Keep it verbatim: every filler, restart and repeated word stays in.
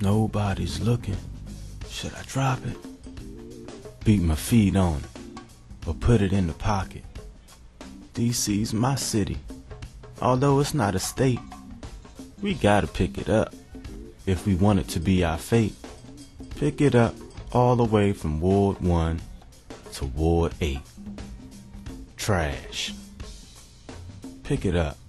Nobody's looking. Should I drop it? Beat my feet on it, or put it in the pocket. D C's my city. Although it's not a state, we gotta pick it up if we want it to be our fate. Pick it up all the way from Ward one to Ward eight. Trash. Pick it up.